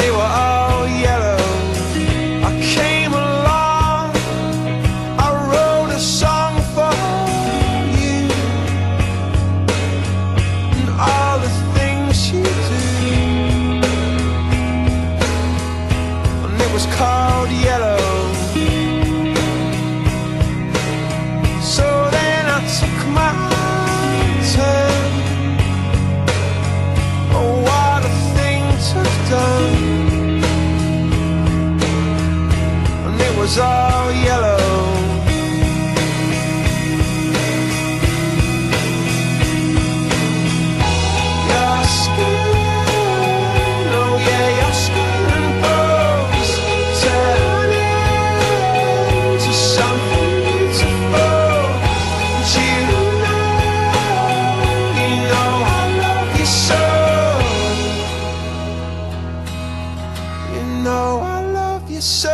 they were all yellow. I came along, I wrote a song for you, and all the things you do, and it was called Yellow. So then I took my turn. Oh, what a thing to have done. And it was all yellow. Your skin, oh yeah, your skin and bones turn into something beautiful. And you know I love you so. You know I love you so.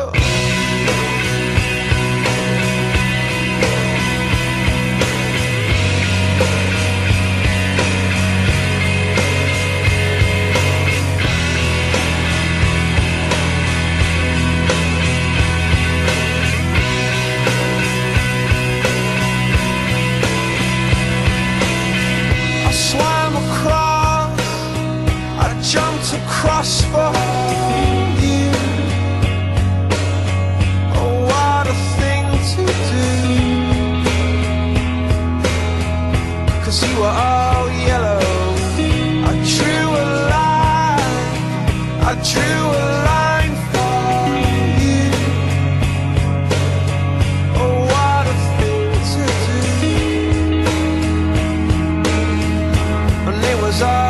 I swam across, I jumped across for you. Oh, what a thing to do, 'cause you were all yellow. I drew a line, I drew a line for you. Oh, what a thing to do, and it was all